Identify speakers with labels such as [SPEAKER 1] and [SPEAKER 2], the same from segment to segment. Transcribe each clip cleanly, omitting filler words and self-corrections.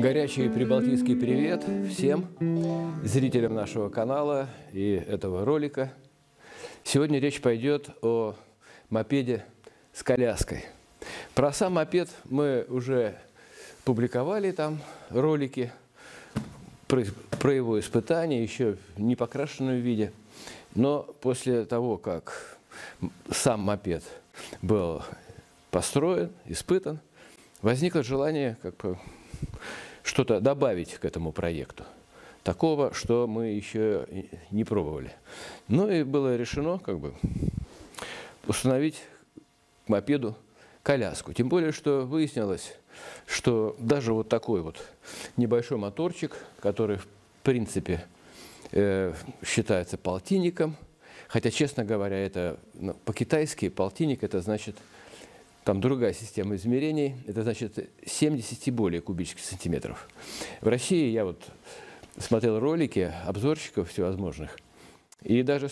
[SPEAKER 1] Горячий прибалтийский привет всем зрителям нашего канала и этого ролика. Сегодня речь пойдет о мопеде с коляской. Про сам мопед мы уже публиковали там ролики про его испытания, еще в непокрашенном виде. Но после того, как сам мопед был построен, испытан, возникло желание как бы что-то добавить к этому проекту, такого, что мы еще не пробовали. Ну и было решено как бы установить к мопеду коляску. Тем более, что выяснилось, что даже вот такой вот небольшой моторчик, который в принципе считается полтинником, хотя, честно говоря, это по-китайски полтинник, это значит, там другая система измерений, это значит 70 и более кубических сантиметров. В России я вот смотрел ролики обзорщиков всевозможных, и даже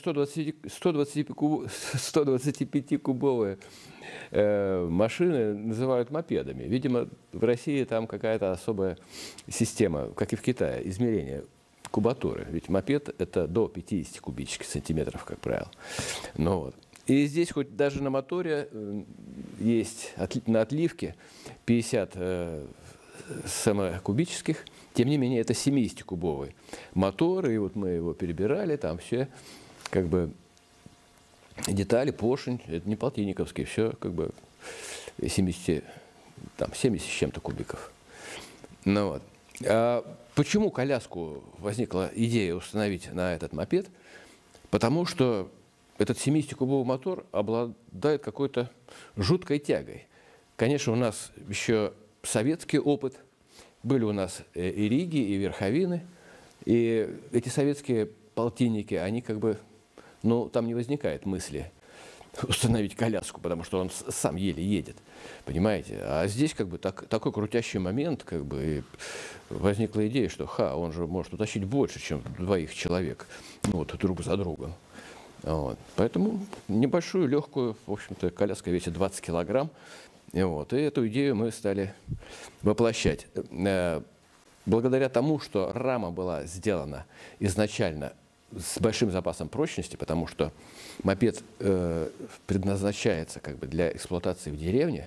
[SPEAKER 1] 125-кубовые машины называют мопедами. Видимо, в России там какая-то особая система, как и в Китае, измерения кубатуры. Ведь мопед – это до 50 кубических сантиметров, как правило. Ну, вот. И здесь хоть даже на моторе есть на отливке 50 кубических, тем не менее это 70-кубовый мотор, и вот мы его перебирали, там все как бы детали, поршень, это не полтинниковский, все как бы 70 с чем-то кубиков. Ну, вот. А почему коляску возникла идея установить на этот мопед? Потому что этот 70-кубовый мотор обладает какой-то жуткой тягой. Конечно, у нас еще советский опыт. Были у нас и риги, и верховины. И эти советские полтинники, они как бы, ну, там не возникает мысли установить коляску, потому что он сам еле едет, понимаете? А здесь как бы такой крутящий момент, как бы, и возникла идея, что он же может утащить больше, чем двоих человек, ну, вот, друг за другом. Вот. Поэтому небольшую, легкую, в общем-то, коляска весит 20 килограмм. Вот. И эту идею мы стали воплощать. Благодаря тому, что рама была сделана изначально с большим запасом прочности, потому что мопед предназначается как бы для эксплуатации в деревне,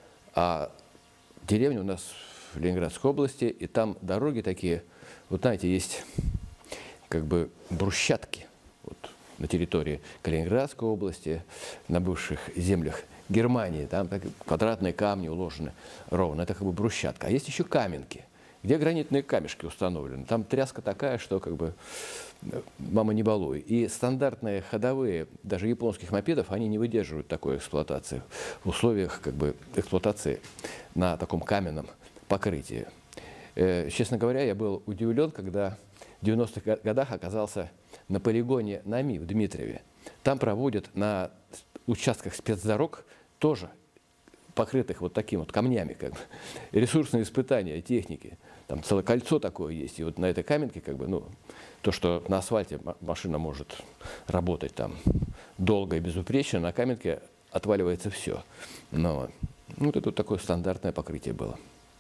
[SPEAKER 1] а деревня у нас в Ленинградской области, и там дороги такие, вот знаете, есть как бы брусчатки. Вот, на территории Калининградской области, на бывших землях Германии, там квадратные камни уложены ровно, это как бы брусчатка. А есть еще каменки, где гранитные камешки установлены. Там тряска такая, что как бы мама не балуй. И стандартные ходовые, даже японских мопедов, они не выдерживают такой эксплуатации в условиях как бы эксплуатации на таком каменном покрытии. Честно говоря, я был удивлен, когда в 90-х годах оказался на полигоне НАМИ в Дмитрове. Там проводят на участках спецдорог, тоже покрытых вот такими вот камнями, как бы, ресурсные испытания техники. Там целое кольцо такое есть. И вот на этой каменке, как бы, ну, то, что на асфальте машина может работать там долго и безупречно, на каменке отваливается все. Но вот это вот такое стандартное покрытие было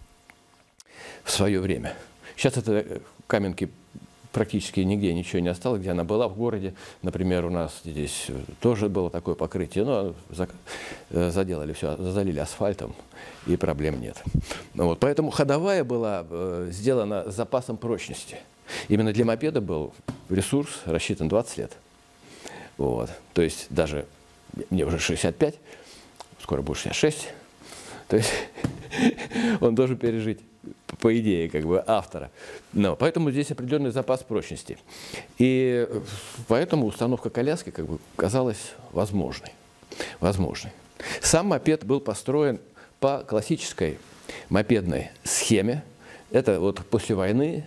[SPEAKER 1] в свое время. Сейчас это каменки практически нигде ничего не осталось, где она была. В городе, например, у нас здесь тоже было такое покрытие, но заделали все, залили асфальтом, и проблем нет. Вот, поэтому ходовая была сделана с запасом прочности. Именно для мопеда был ресурс рассчитан 20 лет. Вот. То есть даже мне уже 65, скоро будет 66, то есть он должен пережить, по идее, как бы автора. Но поэтому здесь определенный запас прочности. И поэтому установка коляски как бы казалась возможной. Сам мопед был построен по классической мопедной схеме. Это вот после войны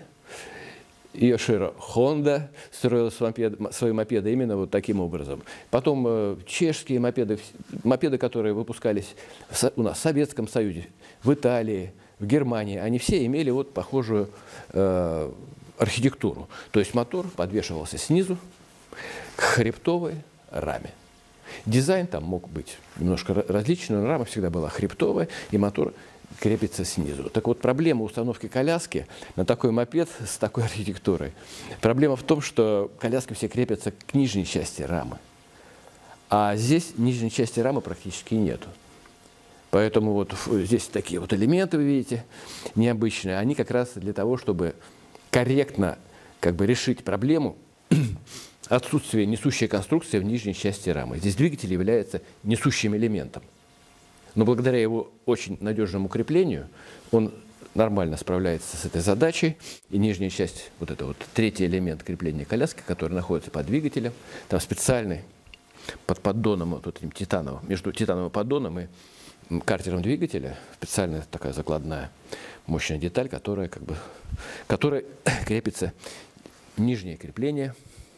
[SPEAKER 1] Йоширо Хонда строила свои мопеды именно вот таким образом. Потом чешские мопеды, которые выпускались у нас в Советском Союзе, в Италии, в Германии, они все имели вот похожую архитектуру. То есть мотор подвешивался снизу к хребтовой раме. Дизайн там мог быть немножко различный, но рама всегда была хребтовая, и мотор крепится снизу. Так вот, проблема установки коляски на такой мопед с такой архитектурой. Проблема в том, что коляски все крепятся к нижней части рамы. А здесь нижней части рамы практически нету. Поэтому вот здесь такие вот элементы, вы видите, необычные. Они как раз для того, чтобы корректно как бы решить проблему отсутствия несущей конструкции в нижней части рамы. Здесь двигатель является несущим элементом. Но благодаря его очень надежному креплению он нормально справляется с этой задачей. И нижняя часть, вот это вот третий элемент крепления коляски, который находится под двигателем, там специальный под поддоном, вот этим титановым, между титановым поддоном и картером двигателя, специальная такая закладная мощная деталь, которая крепится нижнее крепление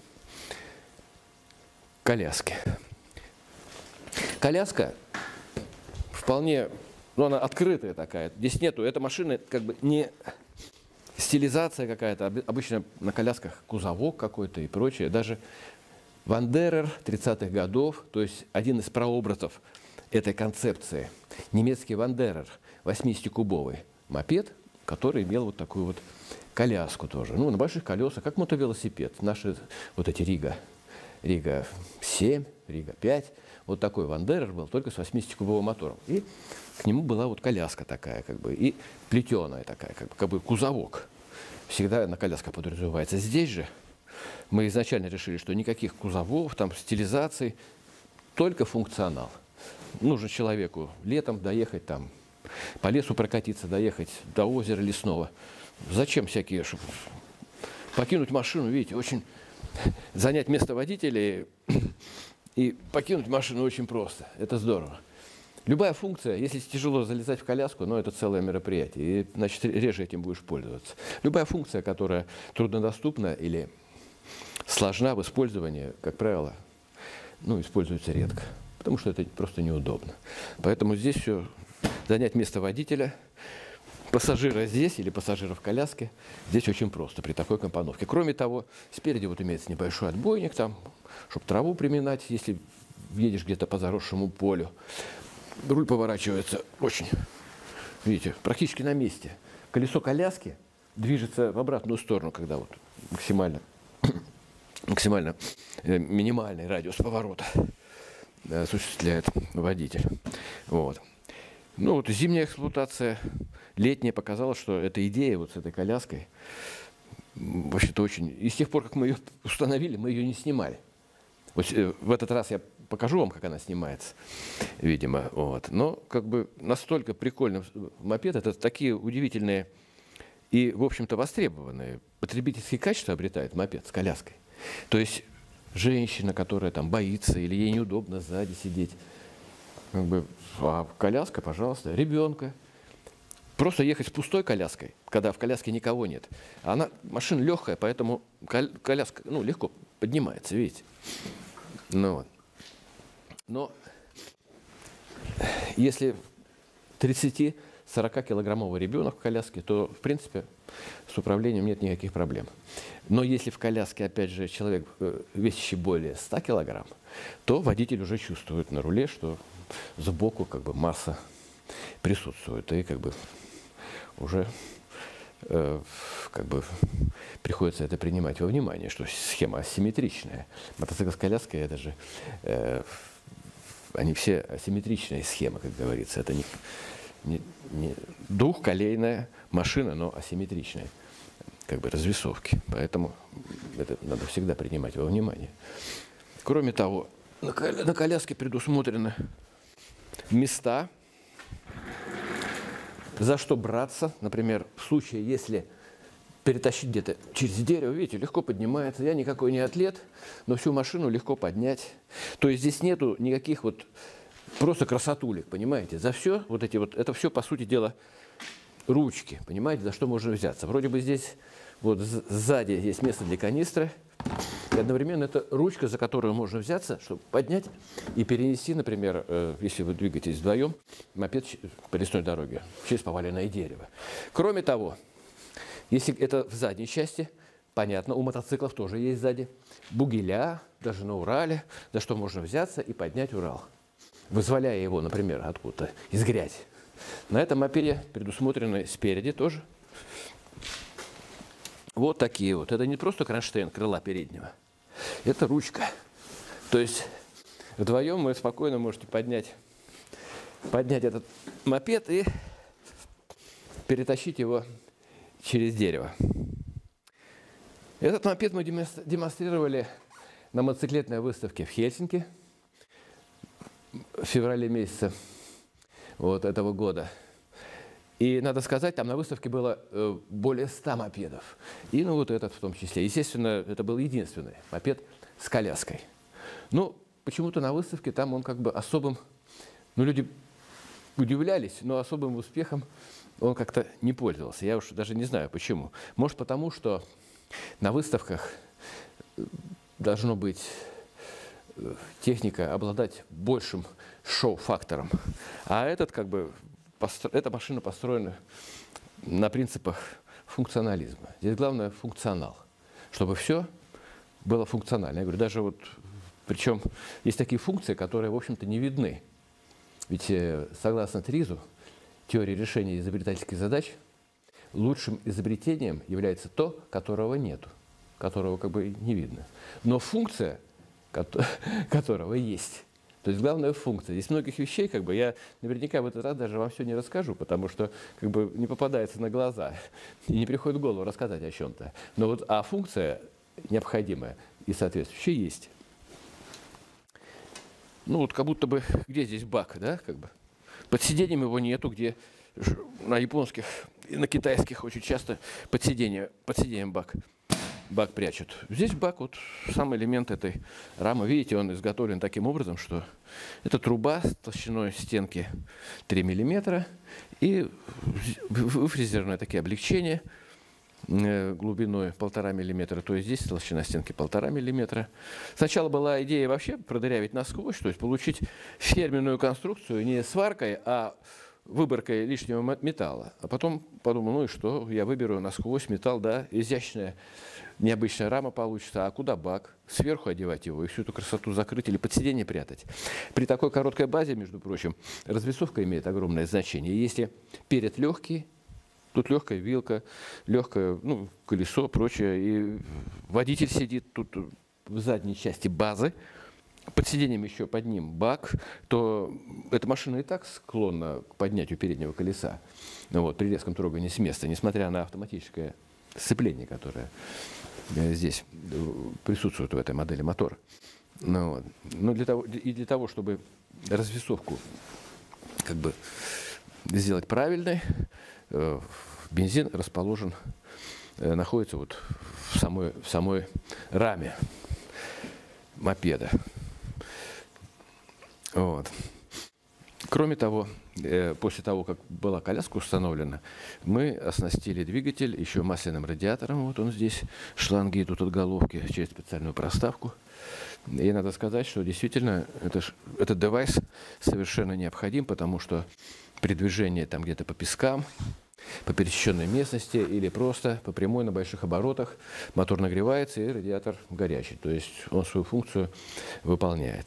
[SPEAKER 1] коляски. Коляска вполне, ну, она открытая такая. Здесь нету, эта машина как бы не стилизация какая-то. Обычно на колясках кузовок какой-то и прочее. Даже Вандерер 30-х годов, то есть один из прообразов этой концепции, немецкий Вандерер, 80-кубовый мопед, который имел вот такую вот коляску тоже. Ну, на больших колесах, как мотовелосипед. Наши вот эти Рига 7, Рига 5. Вот такой Вандерер был, только с 80-кубовым мотором. И к нему была вот коляска такая, как бы, и плетеная такая, как бы кузовок. Всегда на колясках подразумевается. Здесь же мы изначально решили, что никаких кузовов, там, стилизаций, только функционал. Нужно человеку летом доехать там, по лесу прокатиться, доехать до озера лесного. Зачем всякие, чтобы покинуть машину, видите, очень занять место водителя и покинуть машину очень просто. Это здорово. Любая функция, если тяжело залезать в коляску, но это целое мероприятие, и, значит, реже этим будешь пользоваться. Любая функция, которая труднодоступна или сложна в использовании, как правило, ну, используется редко, потому что это просто неудобно. Поэтому здесь все, занять место водителя, пассажира здесь или пассажира в коляске, здесь очень просто при такой компоновке. Кроме того, спереди вот имеется небольшой отбойник, там, чтобы траву приминать, если едешь где-то по заросшему полю. Руль поворачивается очень, видите, практически на месте. Колесо коляски движется в обратную сторону, когда вот максимально минимальный радиус поворота осуществляет водитель. Вот. Ну вот зимняя эксплуатация, летняя показала, что эта идея вот с этой коляской вообще-то очень... И с тех пор, как мы ее установили, мы ее не снимали. Вот в этот раз я покажу вам, как она снимается, видимо. Вот. Но как бы настолько прикольный мопед, это такие удивительные и, в общем-то, востребованные потребительские качества обретает мопед с коляской. То есть женщина, которая там боится или ей неудобно сзади сидеть, как бы, а коляска, пожалуйста, ребенка. Просто ехать с пустой коляской, когда в коляске никого нет. Она, машина легкая, поэтому коляска, ну, легко поднимается, видите. Ну, вот. Но если 30-40-килограммовый ребенок в коляске, то, в принципе, с управлением нет никаких проблем. Но если в коляске, опять же, человек, весящий более 100 килограмм, то водитель уже чувствует на руле, что сбоку как бы масса присутствует. И как бы уже как бы приходится это принимать во внимание, что схема асимметричная. Мотоцикл с коляской – это же… они все асимметричные схемы, как говорится. Это не двухколейная машина, но асимметричная, как бы развесовки. Поэтому это надо всегда принимать во внимание. Кроме того, на коляске предусмотрены места, за что браться. Например, в случае, если перетащить где-то через дерево, видите, легко поднимается. Я никакой не атлет, но всю машину легко поднять. То есть здесь нету никаких вот просто красотулек, понимаете? За все вот эти вот, это все, по сути дела, ручки, понимаете, за что можно взяться. Вроде бы здесь вот сзади есть место для канистры, и одновременно это ручка, за которую можно взяться, чтобы поднять и перенести, например, если вы двигаетесь вдвоем, мопед по лесной дороге через поваленное дерево. Кроме того, если это в задней части, понятно, у мотоциклов тоже есть сзади бугеля, даже на Урале, за что можно взяться и поднять Урал, вызволяя его, например, откуда-то из грязи. На этом мопеде предусмотрены спереди тоже вот такие вот. Это не просто кронштейн крыла переднего, это ручка. То есть вдвоем вы спокойно можете поднять этот мопед и перетащить его через дерево. Этот мопед мы демонстрировали на мотоциклетной выставке в Хельсинки в феврале месяце вот этого года. И надо сказать, там на выставке было более 100 мопедов. И ну вот этот в том числе. Естественно, это был единственный мопед с коляской. Но почему-то на выставке там он как бы особым, ну люди удивлялись, но особым успехом он как-то не пользовался. Я уж даже не знаю почему. Может потому, что на выставках должно быть техника обладать большим шоу-фактором. А этот как бы эта машина построена на принципах функционализма. Здесь главное функционал, чтобы все было функционально. Я говорю, даже вот, причем есть такие функции, которые, в общем-то, не видны. Ведь согласно ТРИЗу, теории решения изобретательских задач, лучшим изобретением является то, которого нету, которого как бы не видно. Но функция, которого есть. То есть главная функция. Здесь многих вещей, как бы, я наверняка в этот раз даже вам все не расскажу, потому что как бы не попадается на глаза и не приходит в голову рассказать о чем-то. Но вот функция необходимая и соответствующая есть. Ну вот как будто бы, где здесь бак, да, как бы. Под сиденьем его нету, где на японских и на китайских очень часто под сиденьем бак прячут. Здесь бак, вот сам элемент этой рамы. Видите, он изготовлен таким образом, что это труба с толщиной стенки 3 мм и выфрезерные такие облегчения глубиной 1,5 мм. То есть здесь толщина стенки 1,5 мм. Сначала была идея вообще продырявить насквозь, то есть получить фирменную конструкцию не сваркой, а выборкой лишнего металла. А потом подумал, ну и что, я выберу насквозь металл, да, изящная, необычная рама получится. А куда бак? Сверху одевать его и всю эту красоту закрыть или под сиденье прятать. При такой короткой базе, между прочим, развесовка имеет огромное значение. Если перед легкий, тут легкая вилка, легкое, ну, колесо, прочее, и водитель сидит тут в задней части базы, под сиденьем еще под ним бак, то эта машина и так склонна к поднятию переднего колеса, вот, при резком трогании с места, несмотря на автоматическое сцепление, которое здесь присутствует в этой модели мотора. Ну, вот. Но для того, чтобы развесовку как бы сделать правильной, бензин расположен, находится вот в самой раме мопеда. Вот. Кроме того, после того, как была коляска установлена, мы оснастили двигатель еще масляным радиатором. Вот он здесь, шланги идут от головки через специальную проставку. И надо сказать, что действительно этот девайс совершенно необходим, потому что при движении там где-то по пескам, по пересеченной местности или просто по прямой на больших оборотах мотор нагревается и радиатор горячий. То есть он свою функцию выполняет.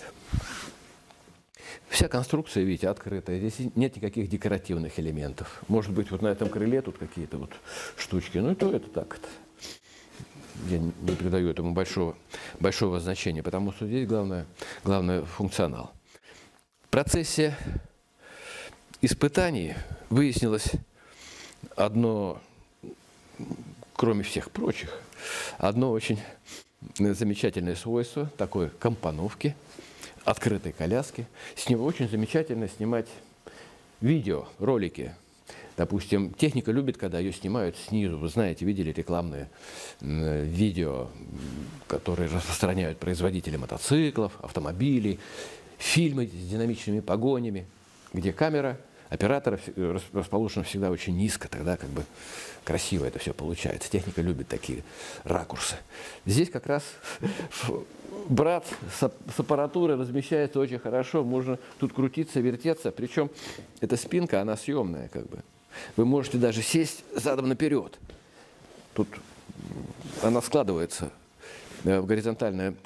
[SPEAKER 1] Вся конструкция, видите, открытая. Здесь нет никаких декоративных элементов. Может быть, вот на этом крыле тут какие-то вот штучки. Ну и то это так. Я не придаю этому большого значения, потому что здесь главное функционал. В процессе испытаний выяснилось одно, кроме всех прочих, одно очень замечательное свойство такой компоновки, открытой коляски. С него очень замечательно снимать видео, ролики. Допустим, техника любит, когда ее снимают снизу. Вы знаете, видели рекламные видео, которые распространяют производители мотоциклов, автомобилей, фильмы с динамичными погонями, где камера оператора расположена всегда очень низко, тогда как бы красиво это все получается. Техника любит такие ракурсы. Здесь как раз брат с аппаратурой размещается очень хорошо, можно тут крутиться, вертеться, причем эта спинка, она съемная как бы. Вы можете даже сесть задом наперед. Тут она складывается в горизонтальное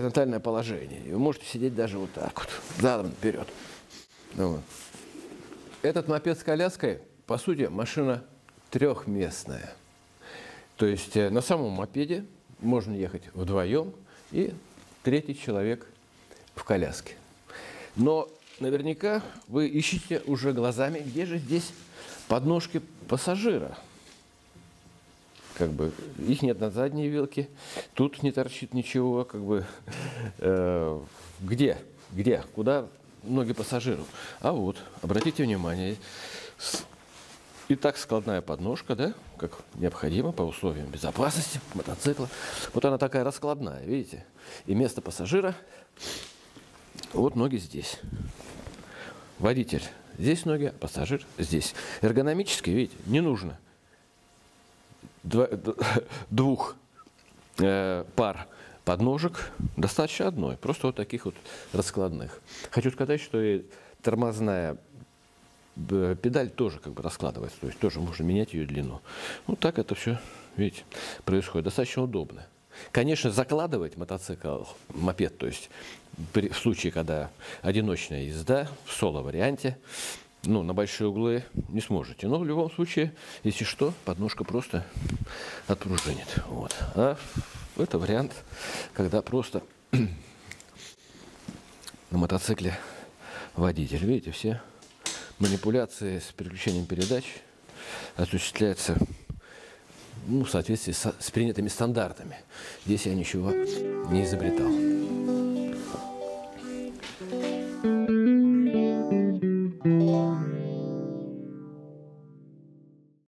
[SPEAKER 1] положение. И вы можете сидеть даже вот так вот, задом наперед. Вот. Этот мопед с коляской, по сути, машина трехместная. То есть на самом мопеде можно ехать вдвоем и третий человек в коляске. Но наверняка вы ищете уже глазами, где же здесь подножки пассажира. Как бы их нет на задней вилке, тут не торчит ничего, как бы где, куда ноги пассажиру? А вот, обратите внимание, и так складная подножка, да, как необходимо по условиям безопасности мотоцикла. Вот она такая раскладная, видите? И место пассажира, вот ноги здесь. Водитель здесь ноги, а пассажир здесь. Эргономически, видите, не нужно двух пар подножек, достаточно одной, просто вот таких вот раскладных. Хочу сказать, что и тормозная педаль тоже как бы раскладывается, то есть тоже можно менять ее длину. Вот так это все, видите, происходит. Достаточно удобно. Конечно, закладывать мотоцикл, мопед, то есть в случае, когда одиночная езда в соло-варианте, ну, на большие углы не сможете. Но в любом случае, если что, подножка просто отпружинит. Вот. А это вариант, когда просто на мотоцикле водитель. Видите, все манипуляции с переключением передач осуществляются, ну, в соответствии с принятыми стандартами. Здесь я ничего не изобретал.